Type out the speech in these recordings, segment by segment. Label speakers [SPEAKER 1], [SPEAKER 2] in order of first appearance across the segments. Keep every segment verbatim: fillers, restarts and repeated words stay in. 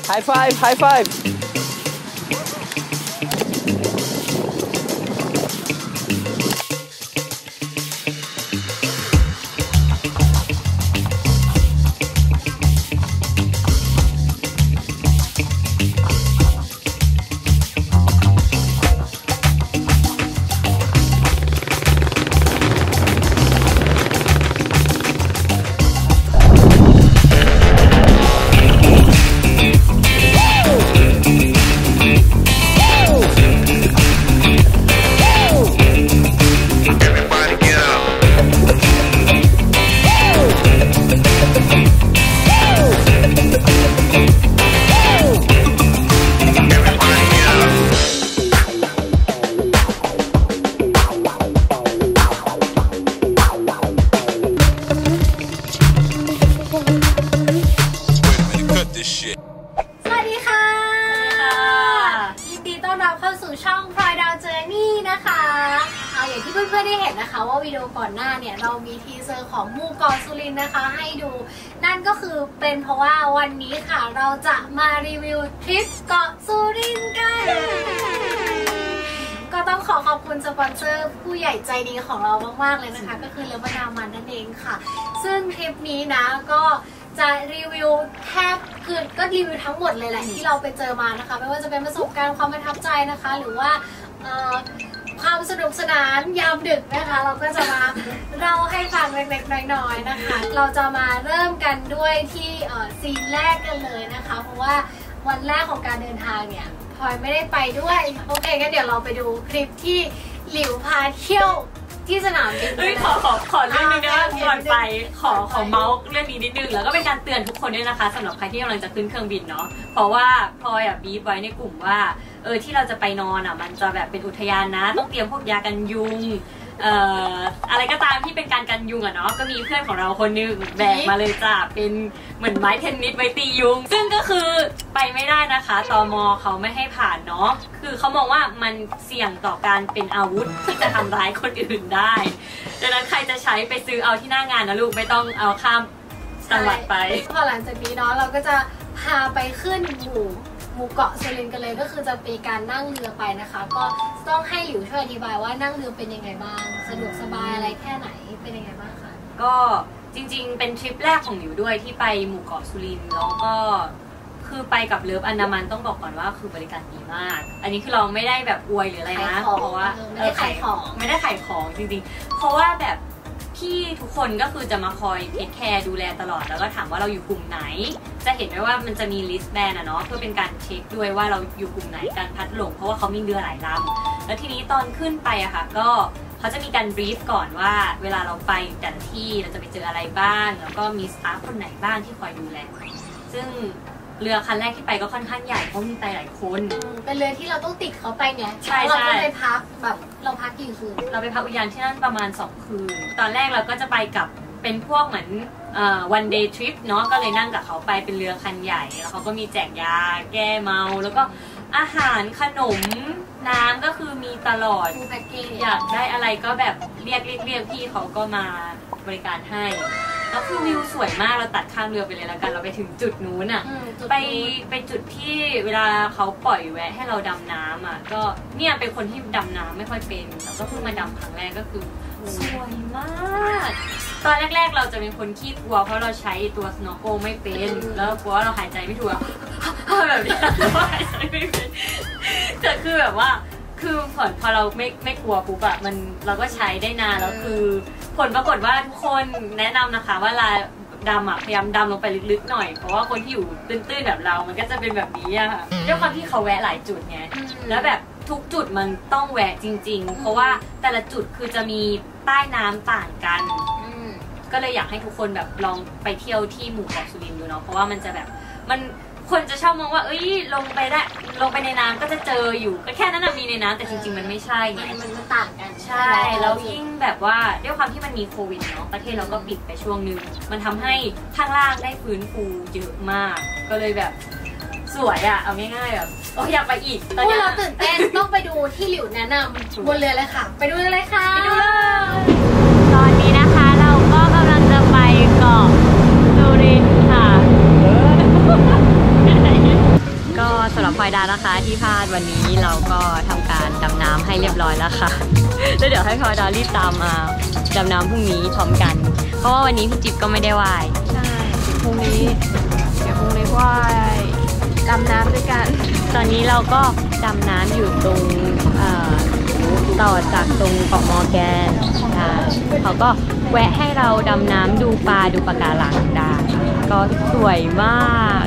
[SPEAKER 1] High five, high five.
[SPEAKER 2] ช่อง Pride Down Journey นะคะเอาอย่างที่เพื่อนๆได้เห็นนะคะว่าวิดีโอก่อนหน้าเนี่ยเรามีทีเซอร์ของหมู่เกาะสุรินทร์นะคะให้ดูนั่นก็คือเป็นเพราะว่าวันนี้ค่ะเราจะมารีวิวทริปเกาะสุรินทร์กันก็ต้องขอขอบคุณสปอนเซอร์ผู้ใหญ่ใจดีของเรามากๆเลยนะคะก็คือเลิฟมะนาวมันนั่นเองค่ะซึ่งทริปนี้นะก็จะรีวิวแทบคือก็รีวิวทั้งหมดเลยแหละที่เราไปเจอมานะคะไม่ว่าจะเป็นประสบการณ์ความประทับใจนะคะหรือว่าความสนุกสนานยามดึกนะคะเราก็จะมาเล่าให้ฟังเล็กๆน้อยๆนะคะเราจะมาเริ่มกันด้วยที่ซีนแรกกันเลยนะคะเพราะว่าวันแรกของการเดินทางเนี่ยพลอยไม่ได้ไปด้วยโอเคงั้นเดี๋ยวเราไปดูคลิปที่หลิวพาเที่ยวที่สนามบิน
[SPEAKER 3] เฮ้ยขอขอขอเรื่องนึงนะก่อนไปขอขอเมาส์เรื่องนี้นิดนึงแล้วก็เป็นการเตือนทุกคนด้วยนะคะสำหรับใครที่กำลังจะขึ้นเครื่องบินเนาะเพราะว่าพลอยอ่ะบีบไว้ในกลุ่มว่าเออที่เราจะไปนอนอ่ะมันจะแบบเป็นอุทยานนะต้องเตรียมพวกยากันยุงเอ่ออะไรก็ตามที่เป็นการกันยุงอ่ะเนาะก็มีเพื่อนของเราคนนึงแบกมาเลยจ้ะเป็นเหมือนไม้เทนนิสไว้ตียุงซึ่งก็คือไปไม่ได้นะคะตม.เขาไม่ให้ผ่านเนาะคือเขามองว่ามันเสี่ยงต่อการเป็นอาวุธที่จะทำร้ายคนอื่นได้ดังนั้นใครจะใช้ไปซื้อเอาที่หน้างานนะลูกไม่ต้องเอาข้ามจังหวัดไป
[SPEAKER 2] พอหลังจากนี้เนาะเราก็จะพาไปขึ้นหมู่หมู่เกาะสุรินทร์กันเลยก็คือจะเป็นการนั่งเรือไปนะคะก็ต้องให้หลิวช่วยอธิบายว่านั่งเรือเป็นยังไงบ้างสะดวกสบายอะไรแค่ไหนเป็นยังไงบ้างคะ
[SPEAKER 3] ก็จริงๆเป็นทริปแรกของหลิวด้วยที่ไปหมู่เกาะสุรินทร์แล้วก็คือไปกับเลิฟอันดามันต้องบอกก่อนว่าคือบริการดีมากอันนี้คือเราไม่ได้แบบอวยหรืออะไรนะเพราะว่า
[SPEAKER 2] ไม่ได้ขายของ
[SPEAKER 3] ไม่ได้ขายของจริงๆเพราะว่าแบบพี่ทุกคนก็คือจะมาคอยเทคแคร์ดูแลตลอดแล้วก็ถามว่าเราอยู่กลุ่มไหนจะเห็นไหมว่ามันจะมีลิสต์แบนอะเนาะเพื่อเป็นการเช็คด้วยว่าเราอยู่กลุ่มไหนการพัดหลงเพราะว่าเขามีเรือหลายลำแล้วทีนี้ตอนขึ้นไปอะค่ะก็เขาจะมีการบรีฟก่อนว่าเวลาเราไปแต่ละที่เราจะไปเจออะไรบ้างแล้วก็มีสตาฟคนไหนบ้างที่คอยดูแลซึ่งเรือคันแรกที่ไปก็ค่อนข้างใหญ่เพราะมีไปหลายคน
[SPEAKER 2] เป็นเรือที่เราต้องติดเขาไปไง
[SPEAKER 3] ใช่
[SPEAKER 2] เราก็เลยพักแบบเราพักกี่คืน
[SPEAKER 3] เราไปพักอุทยานที่นั่นประมาณสองคืนตอนแรกเราก็จะไปกับเป็นพวกเหมือนวันเดย์ทริปเนาะก็เลยนั่งกับเขาไปเป็นเรือคันใหญ่แล้วเขาก็มีแจกยาแก้เมาแล้วก็อาหารขนมน้ำก็คือมีตลอดอยากได้อะไรก็แบบเรียกเรียกเรียกพี่เขาก็มาบริการให้แล้วคือวิวสวยมากเราตัดข้ามเรือไปเลยแล้วกันเราไปถึงจุดนู้นอ่ะไปไปจุดที่เวลาเขาปล่อยแวะให้เราดำน้ำอ่ะก็เนี่ยเป็นคนที่ดำน้ำไม่ค่อยเป็นแล้วก็เพิ่งมาดำครั้งแรกก็คือสวยมากตอนแรกๆเราจะเป็นคนขี้กลัวเพราะเราใช้ตัวสโนว์โกไม่เป็นแล้วกลัวเราหายใจไม่ถูกแบบนี้เราหายใจไม่เป็นแต่คือแบบว่าคือผลพอเราไม่ไม่กลัวปุ๊บอะมันเราก็ใช้ได้นานแล้วคือผลปรากฏว่าทุกคนแนะนำนะคะว่าเวลาดำอะพยายามดำลงไปลึกๆหน่อยเพราะว่าคนที่อยู่ตื้นๆแบบเรามันก็จะเป็นแบบนี้อะค่ะด้วยความที่เขาแวะหลายจุดไงแล้วแบบทุกจุดมันต้องแวะจริงๆเพราะว่าแต่ละจุดคือจะมีใต้น้ำต่างกันก็เลยอยากให้ทุกคนแบบลองไปเที่ยวที่หมู่เกาะสุรินทร์ดูเนาะเพราะว่ามันจะแบบมันคนจะชอบมองว่าเอ้ยลงไปได้ลงไปในน้ำก็จะเจออยู่ก็แค่นั้นมีในน้ำแต่จริงๆมันไม่ใช่ไง
[SPEAKER 2] มันมันต่างกัน
[SPEAKER 3] ใช่แล้วยิ่งแบบว่าด้วยความที่มันมีโควิดเนาะประเทศเราก็ปิดไปช่วงนึงมันทำให้ข้างล่างได้ฟื้นฟูเยอะมากก็เลยแบบสวยอะเอาง่ายๆแบบโอ้อยากไปอีก
[SPEAKER 2] ตอนนี้เราตื่นเต้นต้องไปดูที่หลิวแนะนำบนเรือเลยค่ะไปดูเลยค่ะ
[SPEAKER 3] ไปดูเลยตอนนี้นะคะเราก็กำลังจะไปเกาะสุรินทร์ค่ะำหรับพลอยดานะคะที่พลาดวันนี้เราก็ทำการดำน้ำให้เรียบร้อยแล้วค่ะแล้วเดี๋ยวให้พลอยดารีบตามมาดำน้ำพรุ่งนี้พร้อมกันเพราะว่าวันนี้พี่จิ๊บก็ไม่ได้ว่าย
[SPEAKER 1] ใช่พรุ่งนี้เดี๋ยวพรุ่งนี้ว่ายดำน้ำด้วยกัน
[SPEAKER 3] ตอนนี้เราก็ดำน้ำอยู่ตรงต่อจากตรงเกาะมอร์แกนเขาก็แวะให้เราดำน้ำดูปลาดูปะการังได้ก็สวยมาก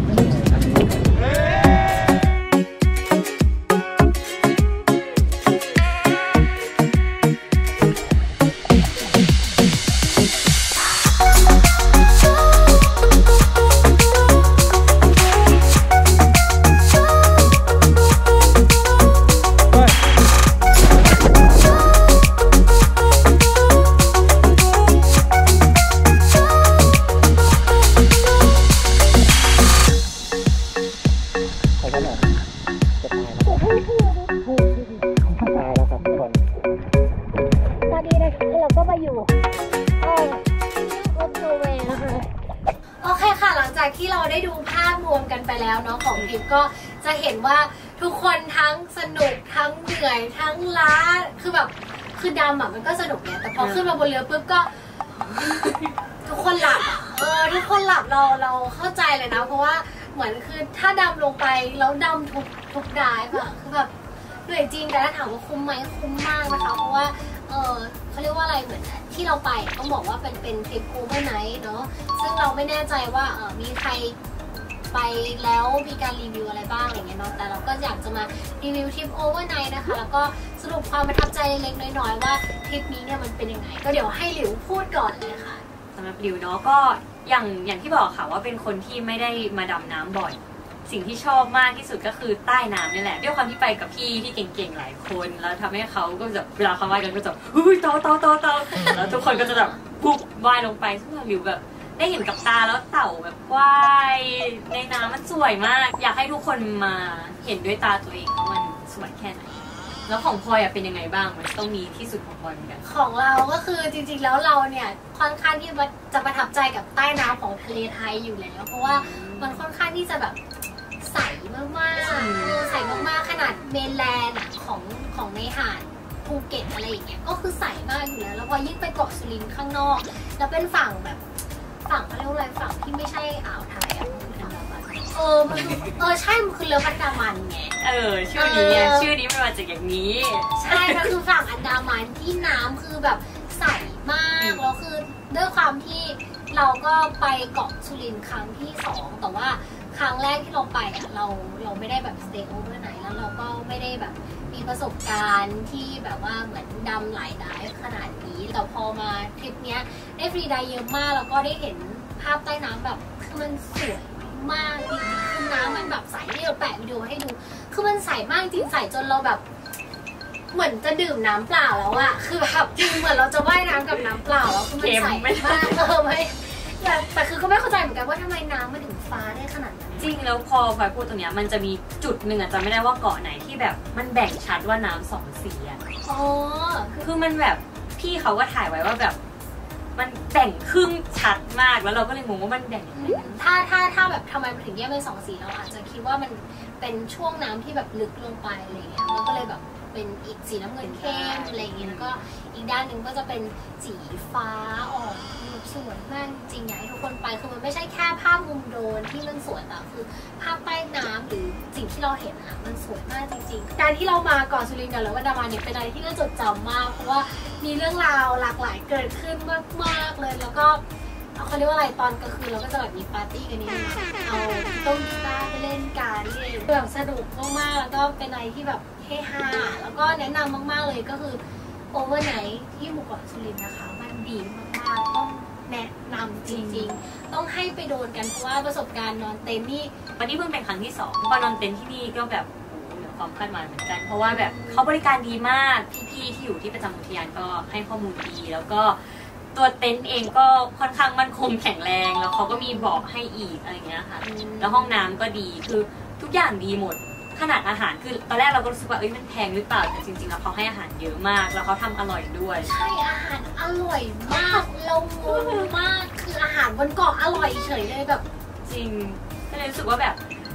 [SPEAKER 2] ที่เราได้ดูภาพรวมกันไปแล้วเนาะของทริปก็จะเห็นว่าทุกคนทั้งสนุกทั้งเหนื่อยทั้งล้าคือแบบคือดำอ่ะมันก็สนุกเนี่ยแต่พอขึ้นมาบนเรือปุ๊บก็ทุกคนหลับเออทุกคนหลับเราเราเข้าใจเลยนะเพราะว่าเหมือนคือถ้าดำลงไปแล้วดำทุกทุกดายแบบคือแบบเหนื่อยจริงแต่ถ้าถามว่าคุ้มไหมคุ้มมากนะคะเพราะว่าเออเขาเรียกว่าอะไรเหมือนที่เราไปต้องบอกว่าเป็นเป็นทริปโอเวอร์ไนท์เนาะซึ่งเราไม่แน่ใจว่าเออมีใครไปแล้วมีการรีวิวอะไรบ้างอะไรเงี้ยเนาะแต่เราก็อยากจะมารีวิวทริปโอเวอร์ไนท์นะคะแล้วก็สรุปความประทับใจเล็กๆน้อยๆว่าทริปนี้เนี่ยมันเป็นยังไงก็เดี๋ยวให้หลิวพูดก่อนเลยค่ะ
[SPEAKER 3] สำหรับหลิวเนาะก็อย่างอย่างที่บอกค่ะว่าเป็นคนที่ไม่ได้มาดำน้ำบ่อยสิ่งที่ชอบมากที่สุดก็คือใต้น้ำนี่แหละด้วยความที่ไปกับพี่ที่เก่งๆหลายคนแล้วทำให้เขาก็จะเวลาเขาว่ายกันก็จะอุ้ยโตโตโตโตแล้วทุกคนก็จะแบบปุ๊บว่ายลงไปซึ่งหลิวแบบได้เห็นกับตาแล้วเต่าแบบว่ายในน้ำมันสวยมากอยากให้ทุกคนมาเห็นด้วยตาตัวเองว่ามันสวยแค่ไหนแล้วของพลอยอะเป็นยังไงบ้างมันต้องมีที่สุดของพลอยเหมือนกัน
[SPEAKER 2] ของเราก็คือจริงๆแล้วเราเนี่ยค่อนข้างที่จะประทับใจกับใต้น้ำของทะเลไทยอยู่แล้วเพราะว่ามันค่อนข้างที่จะแบบใสมากๆใสมากๆขนาดเมนแลนด์ของของในหาดภูเก็ตอะไรอย่างเงี้ยก็คือใสมากอยู่แล้วแล้วพอยิ่งไปเกาะสุรินทร์ข้างนอกแล้วเป็นฝั่งแบบฝั่งเขาเรียกว่าอะไรฝั่งที่ไม่ใช่อ่าวไทยอ่ะเออมันเออใช่มันคือเรืออันดามันไง
[SPEAKER 3] เออชื่อนี้เนี่ยชื่อนี้มันมาจากอย่างนี้
[SPEAKER 2] ใช่มันคือฝั่งอันดามันที่น้ำคือแบบใสมากแล้วคือด้วยความที่เราก็ไปเกาะสุรินทร์ครั้งที่สองแต่ว่าครั้งแรกที่เราไปอ่ะเราเราไม่ได้แบบสเตย์โอเวอร์ไหนแล้วเราก็ไม่ได้แบบมีประสบการณ์ที่แบบว่าเหมือนดำหลายไดฟ์ขนาดนี้แต่พอมาทริปเนี้ยได้ฟรีไดฟ์เยอะมากแล้วก็ได้เห็นภาพใต้น้ำแบบคือมันสวยมากจริงๆคือน้ำมันแบบใสที่เราแปะวิดีโอให้ดูคือมันใสมากจริงใสจนเราแบบเหมือนจะดื่มน้ำเปล่าแล้วอะคือแบบจริงเหมือนเราจะว่ายน้ำกับน้ำเปล่าแล้วคือมันใสมากเออไม่แต่แต่คือก็ไม่เข้าใจเหมือนกันว่าทำไมน้ำมันถึงฟ้าได้ขนาดนั้น
[SPEAKER 3] จริงแล้วพอพลอยพูดตรงเนี้ยมันจะมีจุดหนึ่งอะจำไม่ได้ว่าเกาะไหนที่แบบมันแบ่งชัดว่าน้ำสองสีอะ
[SPEAKER 2] อ๋อ
[SPEAKER 3] คือมันแบบพี่เขาก็ถ่ายไว้ว่าแบบมันแบ่งครึ่งชัดมากแล้วเราก็เลยงงว่ามันแบ่งยังไง
[SPEAKER 2] ถ้าถ้าถ้าแบบทำไมมันถึงแยกเป็นสองสีเราอาจจะคิดว่ามันเป็นช่วงน้ำที่แบบลึกลงไปอะไรเงี้ยมันก็เลยแบบเป็นอีกสีน้ำเงินเข้มอะไรอย่างเงี้ยแล้วก็อีกด้านหนึ่งก็จะเป็นสีฟ้าออกสวยมากจริงอยากให้ทุกคนไปคือมันไม่ใช่แค่ภาพมุมโดรนที่มันสวยแต่คือภาพใต้น้ำหรือสิ่งที่เราเห็นอะมันสวยมากจริงๆการที่เรามาเกาะสุรินทร์แล้วก็อันดามันเนี่ยเป็นอะไรที่น่าจดจำมากเพราะว่ามีเรื่องราวหลากหลายเกิดขึ้นมากๆเลยแล้วก็เขาเรียกว่าอะไรตอนกลางคืนเราก็จะแบบมีปาร์ตี้กันนี่เอาต้นกีตาร์ไปเล่นกันนี่แบบสนุกมากๆแล้วก็เป็นอะไรที่แบบเฮฮาแล้วก็แนะนำมากๆเลยก็คือโอเวอร์ไนท์ที่หมู่เกาะสุรินทร์นะคะมันดีมากๆต้องแนะนำจริงๆต้องให้ไปโดนกันเพราะว่าประสบการณ์นอนเต็นท์นี่
[SPEAKER 3] วันนี้เพิ่งเป็นครั้งที่สองพอนอนเต็นท์ที่นี่ก็แบบเหนือความคาดหมายเหมือนกันเพราะว่าแบบเขาบริการดีมากพี่ๆที่อยู่ที่ประจำอุทยานก็ให้ข้อมูลดีแล้วก็ตัวเต็นท์เองก็ค่อนข้างมั่นคงแข็งแรงแล้วเขาก็มีเบาะให้อีกอะไรเงี้ยค่ะแล้วห้องน้ำก็ดีคือทุกอย่างดีหมดขนาดอาหารคือตอนแรกเราก็รู้สึกว่าเอ้ยมันแพงหรือเปล่าแต่จริงๆแล้วเขาให้อาหารเยอะมากแล้วเขาทำอร่อยด้วย
[SPEAKER 2] ใช่อาหารอร่อยมากเรางงมากคืออาหารบนเกาะอร่อยเฉยเลยแบบ
[SPEAKER 3] จริงก็เลยรู้สึกว่าแบบ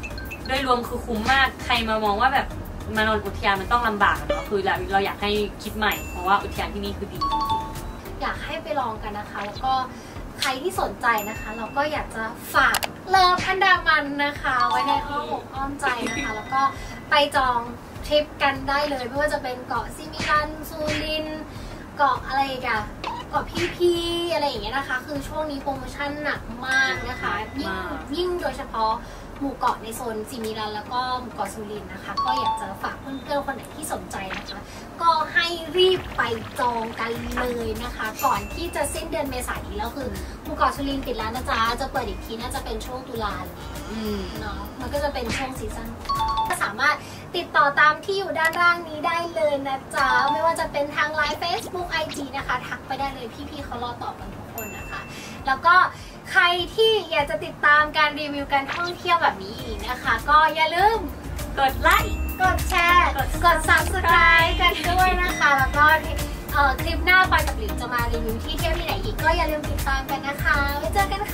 [SPEAKER 3] โดยรวมคือคุ้มมากใครมามองว่าแบบมานอนอุทยานมันต้องลำบากเนาะคือเราเราอยากให้คิดใหม่เพราะว่าอุทยานที่นี่คือดีจริงๆ
[SPEAKER 2] อยากให้ไปลองกันนะคะแล้วก็ใครที่สนใจนะคะเราก็อยากจะฝากเลิฟอันดามันนะคะไว้ในอ้อมอกอ้อมใจนะคะแล้วก็ไปจองทริปกันได้เลยไม่ว่าจะเป็นเกาะซิมิลันซูรินเกาะอะไรกันเกาะพีพีอะไรอย่างเงี้ยนะคะคือช่วงนี้โปรโมชั่นหนักมากนะคะยิ่งยิ่งโดยเฉพาะหมู่เกาะในโซนซิมิลันแล้วก็หมู่เกาะซูรินนะคะก็อยากจะฝากเพื่อนๆคนไหนที่สนใจนะคะก็ให้รีบไปจองกันเลยนะคะก่อนที่จะสิ้นเดือนเมษายนแล้วคือหมู่เกาะซูรินปิดแล้วนะจ๊ะจะเปิดอีกทีน่าจะเป็นช่วงตุลาเนาะมันก็จะเป็นช่วงซีซั่นก็สามารถติดต่อตามที่อยู่ด้านล่างนี้ได้เลยนะจ๊ะไม่ว่าจะเป็นทางไลน์ Facebook ไอ จี นะคะทักไปได้เลยพี่ๆเขารอตอบกันทุกคนนะคะแล้วก็ใครที่อยากจะติดตามการรีวิวการท่องเที่ยวแบบนี้อีกนะคะก็อย่าลืม
[SPEAKER 3] กดไลค์
[SPEAKER 2] กดแชร์กด ซับสไครบ์ กันด้วยนะคะแล้วก็คลิปหน้าปอยกับหลิวจะมารีวิวที่เที่ยวที่ไหนอีกก็อย่าลืมติดตามกันนะคะไว้เจอกัน